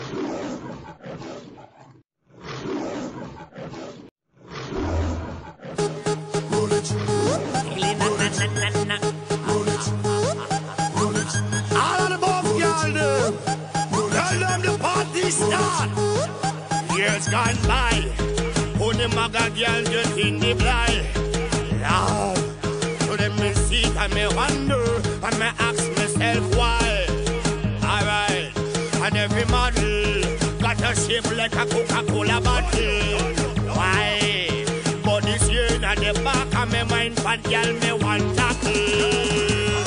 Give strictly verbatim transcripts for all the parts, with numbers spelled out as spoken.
Years gone by, only maga girl just in the blind. Love, so let me see and me wonder and me ask myself why. Alright, and every model got a shape like a Coca-Cola bottle. Why? But this year in the back of my mind, fat girl me want tackle.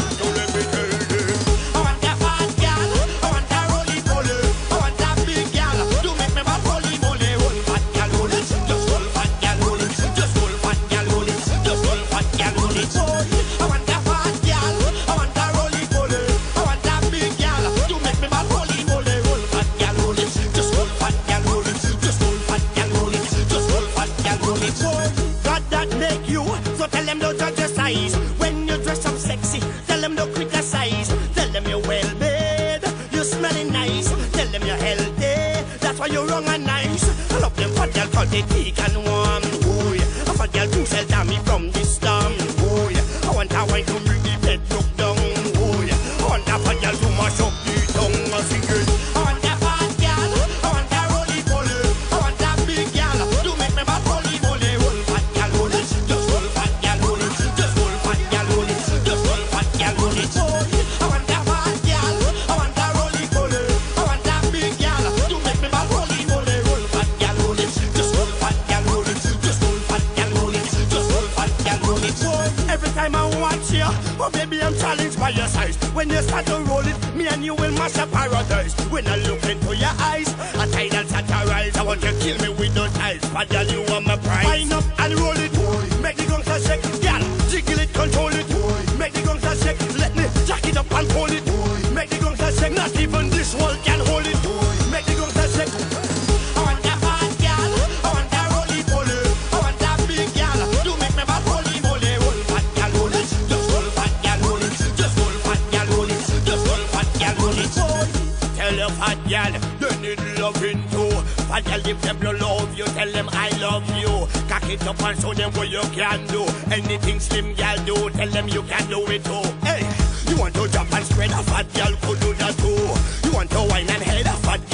When you dress up sexy, tell them don't criticize. Tell them you're well made, you're smelling nice. Tell them you're healthy, that's why you're wrong and nice. I love them fat girl cause they thick and warm. Oh yeah, a fat girl too shelter me from this storm. Oh yeah, I want a wine to bring the bed look down. Oh yeah, I want a fat girl to mash up the tongue and sing it. I want a fat girl, I want a roly poly, I want a big girl to make me bad roly poly. Roll fat girl, roll it, just roll fat girl, roll it. Oh baby, I'm challenged by your size. When you start to roll it, me and you will mash up paradise. When I look into your eyes, a tidal satirize. I want you to kill me with those eyes. But girl, you are my prize. Wind up and roll it, make the gangsta shake. Girl, jiggle it, control it. Make the gangsta shake. Let me jack it up and hold it. Make the gangsta shake. Not even this wall can hold it. Make the gangsta shake. I want a fat girl, I want a roly poly, I want a big girl to make me bad holy moly. Roll fat girl, roll it. Tell your fat gal, they need loving too. Fat gal, if them no love you, tell them I love you. Cock it up and show them what you can do. Anything slim gal do, tell them you can do it too. Hey, you want to jump and spread, a fat gal could do that too. You want to wine and head, a fat